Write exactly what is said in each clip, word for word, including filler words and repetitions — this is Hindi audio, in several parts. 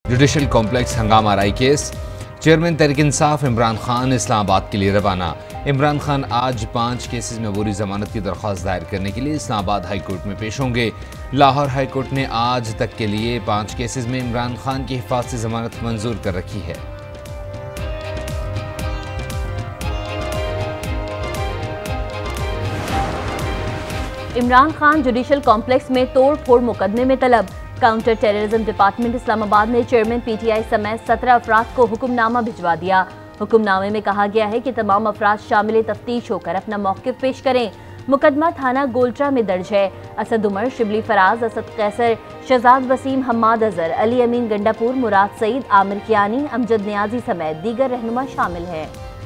जुडिशल कॉम्प्लेक्स हंगामा राई केस। चेयरमैन तहरीक इंसाफ इमरान खान इस्लामाबाद के लिए रवाना। इमरान खान आज पांच केसेस में अबूरी जमानत की दरख्वास्त दायर करने के लिए इस्लामाबाद हाई कोर्ट में पेश होंगे। लाहौर हाई कोर्ट ने आज तक के लिए पांच केसेस में इमरान खान की हिफाजती जमानत मंजूर कर रखी है। इमरान खान जुडिशल कॉम्प्लेक्स में तोड़ फोड़ मुकदमे में तलब। काउंटर टेररिज्म डिपार्टमेंट इस्लामाबाद ने चेयरमैन पीटीआई समेत सत्रह अफराद को हुक्मनामा भिजवा दिया। हुक्मनामे में कहा गया है कि तमाम अफराद शामिल तफ्तीश होकर अपना मौक़िफ़ पेश करें। मुकदमा थाना गोल्ट्रा में दर्ज है। असद उमर, शिबली फराज, असद कैसर, शहजाद वसीम, हम्माद अजहर, अली अमीन गंडापुर, मुराद सईद, आमिर कियानी, अमजद नियाजी समेत दीगर रहनुमा शामिल हैं।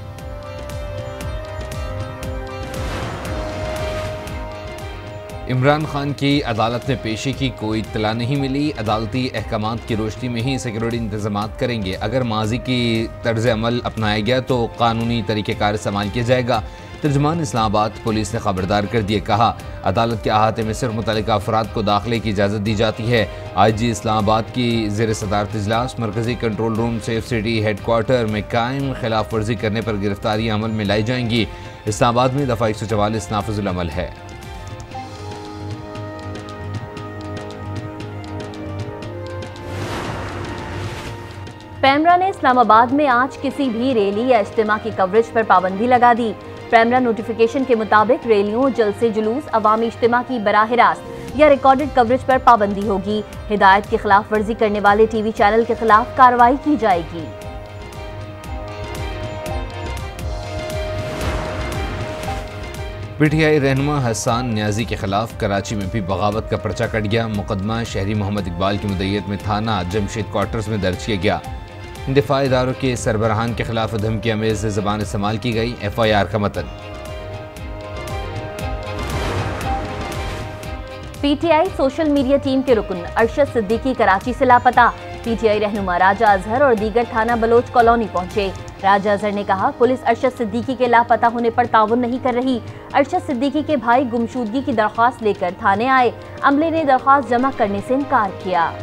इमरान खान की अदालत में पेशी की कोई इत्तला नहीं मिली। अदालती अहकामात की रोशनी में ही सिक्योरिटी इंतजामात करेंगे। अगर माजी की तर्ज अमल अपनाया गया तो कानूनी तरीक़ेकार इस्तेमाल किया जाएगा। तर्जुमान इस्लामाबाद पुलिस ने खबरदार कर दिए। कहा, अदालत के अहाते में सिर्फ मुतल्लिका अफराद को दाखिले की इजाज़त दी जाती है। आई जी इस्लामाबाद की ज़ेर सदारत इजलास मरकजी control room safe city head quarter में कायम खिलाफ वर्जी करने पर गिरफ्तारियाँ अमल में लाई जाएंगी। इस्लामाबाद में दफ़ा एक सौ चवालीस नाफिजुल अमल है। पैमरा ने इस्लामाबाद में आज किसी भी रैली या इज्तिमा की कवरेज पर पाबंदी लगा दी। पैमरा नोटिफिकेशन के मुताबिक रैलियों, जलसे जुलूस, अवामी इज्तिमा की बराह रास्त या रिकॉर्डेड कवरेज पर पाबंदी होगी। हिदायत की खिलाफ वर्जी करने वाले टीवी चैनल के खिलाफ कार्रवाई की जाएगी। पीटीआई रहनुमा हसन न्याजी के खिलाफ कराची में भी बगावत का पर्चा कट गया। मुकदमा शहरी मोहम्मद इकबाल की मुद्दईयत में थाना जमशेद क्वार्टर्स में दर्ज किया गया। दिफा इदारों के सरबराहान के खिलाफ धमकी अमेज़ ज़बान इस्तेमाल की गई। एफ आई आर का मतन। पीटीआई सोशल मीडिया टीम के रुकन अरशद सिद्दीकी कराची से लापता। पीटीआई रहनुमा राजा अजहर और दीगर थाना बलोच कॉलोनी पहुंचे। राजा अजहर ने कहा, पुलिस अरशद सिद्दीकी के लापता होने पर ताउन नहीं कर रही। अरशद सिद्दीकी के भाई गुमशुदगी की दरख्वास्त लेकर थाने आए। अमले ने दरख्वास्त जमा करने से इनकार किया।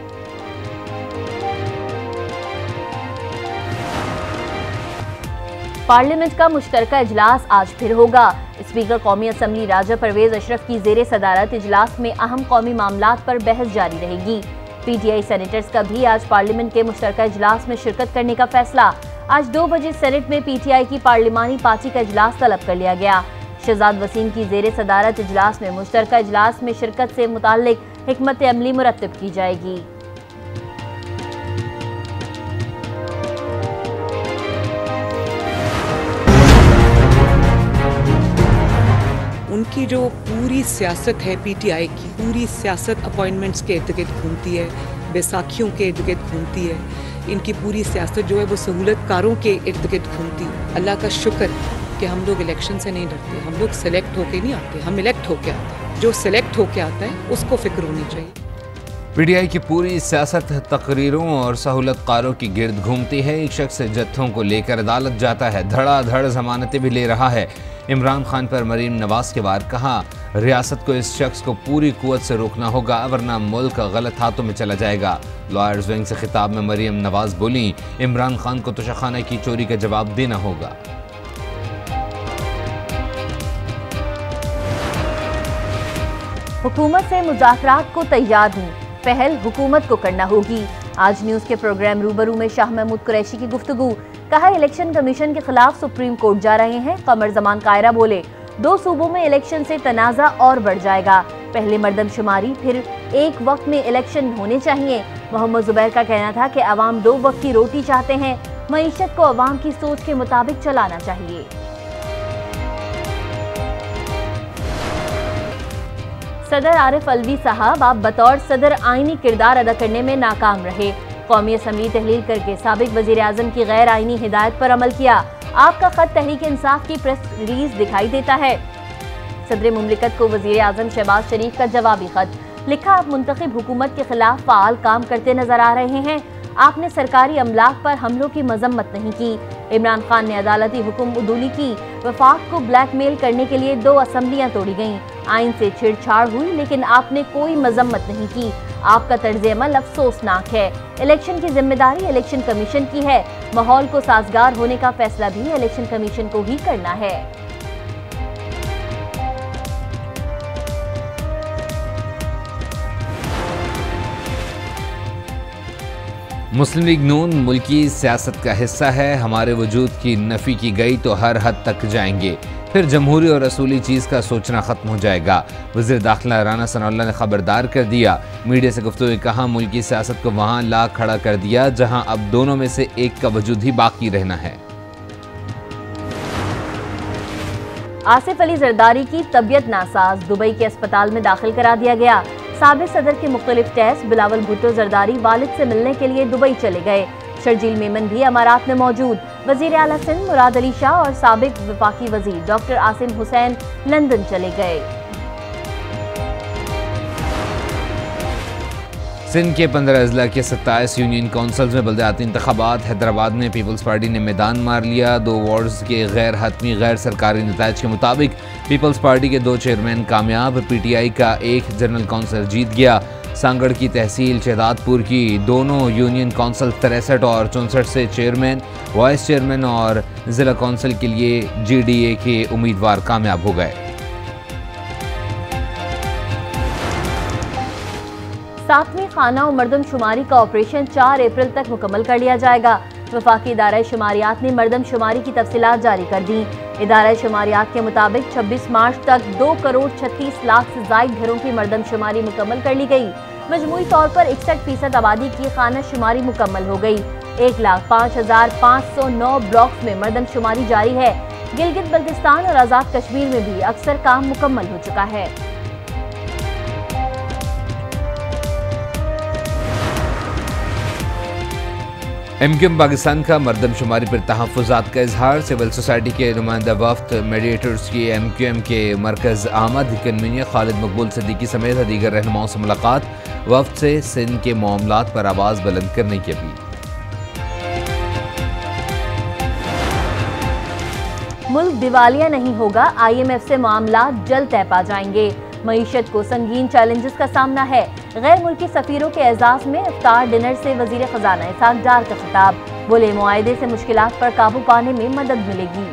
पार्लियामेंट का मुश्तरका इजलास आज फिर होगा। स्पीकर कौमी असम्बली राजा परवेज अशरफ की जेर सदारत इजलास में अहम कौमी मामलात पर बहस जारी रहेगी। पीटीआई सेनेटर्स का भी आज पार्लियामेंट के मुश्तरका इजलास में शिरकत करने का फैसला। आज दो बजे सेनेट में पीटीआई की पार्लिमानी पार्टी का इजलास तलब कर लिया गया। शहजाद वसीम की जेर सदारत इजलास में मुश्तरका इजलास में शिरकत से मुताल्लिक हिकमत अमली मुरत्तब की जाएगी। उनकी जो पूरी सियासत है पीटीआई की, पूरी सियासत अपॉइंटमेंट्स के इर्द गिर्द घूमती है, बैसाखियों के इर्द गिर्द घूमती है। इनकी पूरी सियासत जो है वो सहूलतकारों के इर्द गिर्द घूमती है। अल्लाह का शुक्र कि हम लोग इलेक्शन से नहीं डरते। हम लोग सेलेक्ट होके नहीं आते, हम इलेक्ट होके आते हैं। जो सेलेक्ट होके आता है उसको फिक्र होनी चाहिए। पीटीआई की पूरी सियासत तकरीरों और सहूलतकारों की गिर्द घूमती है। एक शख्स जत्थों को लेकर अदालत जाता है, धड़ाधड़ जमानतें भी ले रहा है। इमरान खान पर मरीम नवाज के वार। कहा, रियासत को इस शख्स को पूरी कुव्वत से रोकना होगा वरना मुल्क गलत हाथों में चला जाएगा। लॉयर्स विंग से खिताब में मरीम नवाज बोली, इमरान खान को तोशाखाना की चोरी का जवाब देना होगा। हुकूमत से मुज़ाकरात को तैयार हूँ, पहल हुकूमत को करना होगी। आज न्यूज़ के प्रोग्राम रूबरू में शाह महमूद कुरैशी की गुफ्तगू। कहा, इलेक्शन कमीशन के खिलाफ सुप्रीम कोर्ट जा रहे हैं। कमर जमान कायरा बोले, दो सूबों में इलेक्शन से तनाज़ा और बढ़ जाएगा। पहले मर्दमशुमारी, फिर एक वक्त में इलेक्शन होने चाहिए। मोहम्मद जुबैर का कहना था कि अवाम दो वक्त की रोटी चाहते हैं। मईशत को अवाम की सोच के मुताबिक चलाना चाहिए। सदर आरिफ अलवी साहब, आप बतौर सदर आईनी किरदार अदा करने में नाकाम रहे। कौमी असम्बली तहलील करके साबिक वजीर आजम की गैर आईनी हिदायत पर अमल किया। आपका खत तहरीक इंसाफ की प्रेस रिलीज दिखाई देता है। सदर मुमलिकत को वजीर आजम शहबाज शरीफ का जवाबी खत लिखा, आप मुंतखब हुकूमत के खिलाफ फाल काम करते नजर आ रहे हैं। आपने सरकारी अमलाक पर हमलों की मजम्मत नहीं की। इमरान खान ने अदालती हुक्म उदूली की। वफाक को ब्लैकमेल करने के लिए दो असम्बलियां तोड़ी गईं। आइन से छेड़छाड़ हुई, लेकिन आपने कोई मजम्मत नहीं की। आपका तर्ज अमल अफसोसनाक है। इलेक्शन की जिम्मेदारी इलेक्शन कमीशन की है। माहौल को साजगार होने का फैसला भी इलेक्शन कमीशन को ही करना है। मुस्लिम लीग नून मुल्की सियासत का हिस्सा है। हमारे वजूद की नफ़ी की गई तो हर हद तक जाएंगे, फिर जमहूरी और रसूली चीज़ का सोचना ख़त्म हो जाएगा। वज़ीर दाखिला राना सनाउल्लाह ने खबरदार कर दिया। मीडिया से गुफ्तगू में कहा, मुल्की सियासत को वहाँ ला खड़ा कर दिया जहाँ अब दोनों में से एक का वजूद ही बाकी रहना है। आसिफ अली जरदारी की तबीयत नासाज, दुबई के अस्पताल में दाखिल करा दिया गया। साबिक सदर के मुख्तलिफ टेस्ट, बिलावल भुट्टो जरदारी वालिद से मिलने के लिए दुबई चले गए। शर्जील मेमन भी अमारात में मौजूद। वजीर आला सिंध मुराद अली शाह और साबिक वफाकी वजीर डॉक्टर आसिम हुसैन लंदन चले गए। सिंध के पंद्रह अजला के सत्ताईस यूनियन काउंसिल्स में बल्दियाती इंतखाबात। हैदराबाद में पीपल्स पार्टी ने मैदान मार लिया। दो वार्ड्स के गैर हतमी गैर सरकारी नताइज के मुताबिक पीपल्स पार्टी के दो चेयरमैन कामयाब। पीटीआई का एक जनरल काउंसिलर जीत गया। सांगड़ की तहसील शहदादपुर की दोनों यूनियन काउंसिल तिरसठ और चौंसठ से चेयरमैन, वाइस चेयरमैन और जिला काउंसिल के लिए जीडीए के उम्मीदवार कामयाब हो गए। सातवीं खाना और मरदमशुमारी का ऑपरेशन चार अप्रैल तक मुकम्मल कर लिया जाएगा। वफाकी इदारा शुमारियात ने मरदमशुमारी की तफसीलात जारी कर दी। इदारा शुमारियात के मुताबिक छब्बीस मार्च तक दो करोड़ छत्तीस लाख से जायद घरों की मरदमशुमारी मुकम्मल कर ली गई। मजमूई तौर पर इकसठ फीसद आबादी की खाना शुमारी मुकम्मल हो गई। एक लाख पाँच हजार पाँच सौ नौ ब्लॉक्स में मरदमशुमारी जारी है। गिलगित बल्तिस्तान और आज़ाद कश्मीर में भी अक्सर काम मुकम्मल हो चुका है। एमक्यूएम पाकिस्तान का मरदमशुमारी पर तहफ़्फ़ुज़ात का इजहार। सिविल सोसाइटी के नुमाइंदा वफ्द, मीडिएटर्स की एमक्यूएम के मरकज़ आमद, कन्वीनर खालिद मकबूल सिद्दीकी समेत दीगर रहनुमाओं से मुलाकात। वफ्द से सिंध के मामलात पर आवाज़ बुलंद करने की अपील। मुल्क दिवालिया नहीं होगा, आईएमएफ से मामलात जल्द तय पा जाएंगे। मईशत को संगीन चैलेंजेस का सामना है। गैर मुल्की सफीरों के एजाज में इफ्तार डिनर से वजीर खजाना इसहाक डार का खिताब। बोले, मुआहदे से मुश्किलात पर काबू पाने में मदद मिलेगी।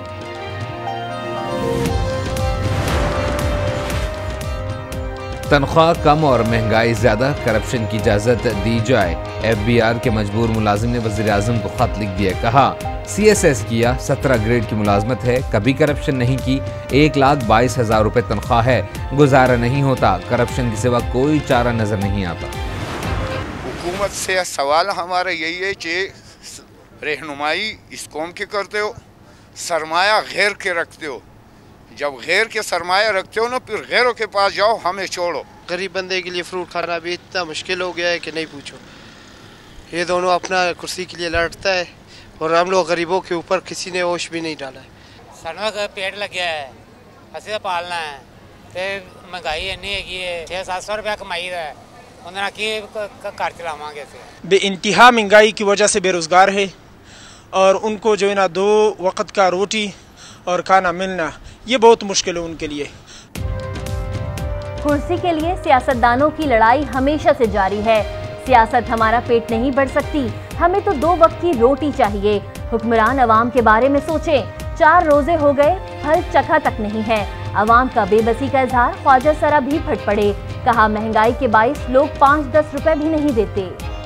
तनख्वाह कम और महंगाई ज्यादा, करप्शन की इजाजत दी जाए। एफ बी आर के मजबूर मुलाजिम ने वज़ीर आज़म को खत लिख दिया। कहा, सी एस एस किया, सत्रह ग्रेड की मुलाजमत है, कभी करप्शन नहीं की। एक लाख बाईस हजार रुपये तनख्वाह है, गुजारा नहीं होता। करप्शन के सिवा कोई चारा नजर नहीं आता। हुकूमत से सवाल हमारा यही है कि रहनुमाई इस कौम की करते हो, सरमाया गैर के रखते हो। जब गैर के सरमाया रखते हो ना, फिर गैरों के पास जाओ, हमें छोड़ो। गरीब बंदे के लिए फ्रूट खाना भी इतना मुश्किल हो गया है कि नहीं पूछो। ये दोनों अपना कुर्सी के लिए लड़ता है और हम लोग गरीबों के ऊपर किसी ने होश भी नहीं डाला है। सानों का पेट लग गया है, असी पालना है, फिर महंगाई इन्नी है, छः सात सौ रुपया कमाई है, उन्होंने की घर चलावांगे। बे इंतहा महंगाई की वजह से बेरोज़गार है और उनको जो है ना दो वक्त का रोटी और खाना मिलना ये बहुत मुश्किल है उनके लिए। कुर्सी के लिए सियासतदानों की लड़ाई हमेशा से जारी है। सियासत हमारा पेट नहीं भर सकती, हमें तो दो वक्त की रोटी चाहिए। हुक्मरान अवाम के बारे में सोचें। चार रोजे हो गए, फल चखा तक नहीं है। अवाम का बेबसी का इजहार ख्वाजा सरा भी फट पड़े। कहा, महंगाई के बाईस लोग पाँच दस रुपए भी नहीं देते।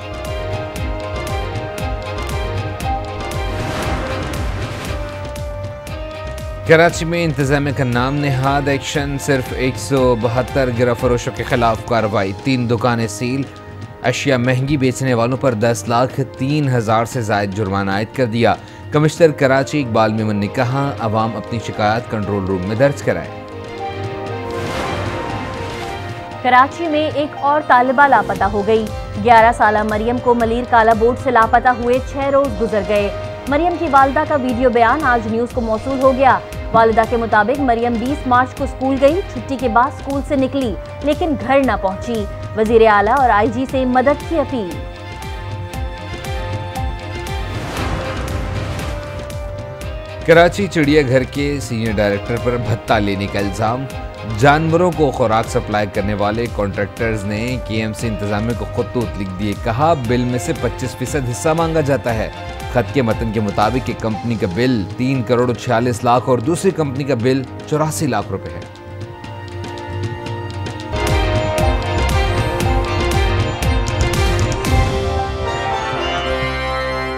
कराची में इंतजामिया का नाम नेहाद एक्शन, सिर्फ एक सौ बहत्तर गिरफ्तार फरोशों के खिलाफ कार्रवाई। तीन दुकानें सील, अशिया महंगी बेचने वालों पर दस लाख तीन हजार से जायद जुर्माना आयद कर दिया। कमिश्नर कराची इकबाल मेमन ने कहा, अवाम अपनी शिकायत कंट्रोल रूम में दर्ज कराएं। कराची में एक और तालिबा लापता हो गई। ग्यारह साला मरियम को मलीर काला बोर्ड से लापता हुए छह रोज गुजर गए। मरियम की वालिदा का वीडियो बयान आज न्यूज को मौसूल हो गया। वालिदा के मुताबिक मरियम बीस मार्च को स्कूल गई, छुट्टी के बाद स्कूल से निकली लेकिन घर न पहुंची। वजीर आला और आई जी से मदद की अपील। कराची चिड़ियाघर के सीनियर डायरेक्टर पर भत्ता लेने का इल्जाम। जानवरों को खुराक सप्लाई करने वाले कॉन्ट्रैक्टर्स ने केएमसी इंतजामिया को खुद तूत लिख दिए। कहा बिल में से पच्चीस फीसद हिस्सा मांगा जाता है। खत के मतन के मुताबिक एक कंपनी का बिल तीन करोड़ छियालीस लाख और दूसरी कंपनी का बिल चौरासी लाख रुपए है।